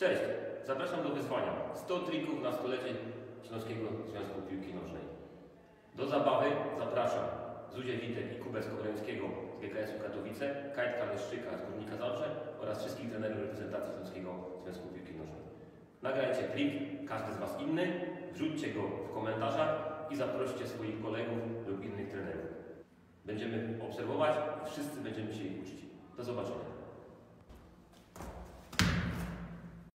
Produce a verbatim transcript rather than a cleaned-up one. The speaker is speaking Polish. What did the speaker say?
Cześć, zapraszam do wyzwania sto trików na stulecie Śląskiego Związku Piłki Nożnej. Do zabawy zapraszam Zuzię Witek i Kubę Skowrońskiego z G K S-u Katowice, Kajtka Leszczyka z Górnika Zabrze oraz wszystkich trenerów reprezentacji Śląskiego Związku Piłki Nożnej. Nagrajcie trik, każdy z Was inny, wrzućcie go w komentarzach i zaproście swoich kolegów lub innych trenerów. Będziemy obserwować i wszyscy będziemy się ich uczyć. Do zobaczenia.